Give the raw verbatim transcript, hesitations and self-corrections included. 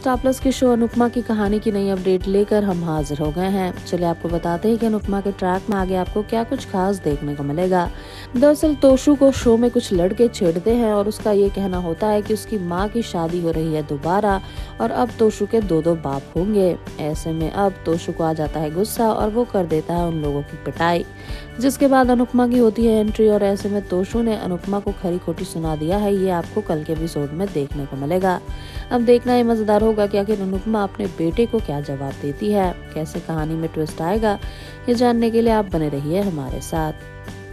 Star plus के show Anupama की कहानी की नई अपडेट लेकर हम हाजिर हो गए हैं। चलिए आपको बताते हैं कि अनुपमा के ट्रैक में आगे आपको क्या कुछ खास देखने को मिलेगा। दरअसल तोशु को शो में कुछ लड़के छेड़ते हैं और उसका ये कहना होता है कि उसकी मां की शादी हो रही है दोबारा और अब तोशु के दो दो बाप होंगे। ऐसे में अब तोशु को आ जाता है गुस्सा और वो कर देता है उन लोगों की पिटाई, जिसके बाद अनुपमा की होती है एंट्री और ऐसे में तोशु ने अनुपमा को खरी खोटी सुना दिया है। ये आपको कल के एपिसोड में देखने को मिलेगा। अब देखना ये मजेदार होगा कि आखिर अनुपमा अपने बेटे को क्या जवाब देती है, कैसे कहानी में ट्विस्ट आएगा। ये जानने के लिए आप बने रहिए हमारे साथ।